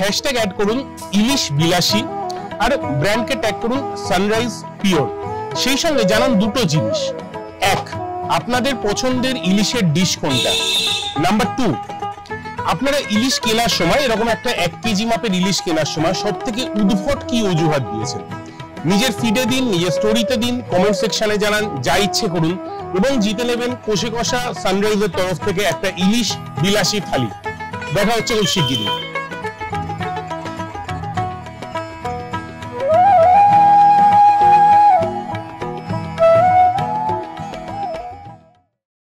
Hashtag add করুন ইলিশ বিলাসী আর ব্র্যান্ডকে ট্যাগ করুন সানরাইজ পিওর। সেই সঙ্গে জানান দুটো জিনিস, এক, আপনাদের পছন্দের ইলিশের ডিশ কোনটা। নাম্বার 2, আপনারা ইলিশ কেনার সময় এরকম একটা 1 কেজি মাপের ইলিশ কেনার সময় সব থেকে উদ্ভট কি অজুহাত দিয়েছেন। নিজের ফিডে দিন, নিজের স্টোরিতে দিন, কমেন্ট সেকশনে জানান, যা ইচ্ছে করুন এবং জিতে নেবেন কষে কষা সানরাইজের তরফ থেকে একটা ইলিশ বিলাসী থালি। দেখা হচ্ছে খুব শিগগিরই।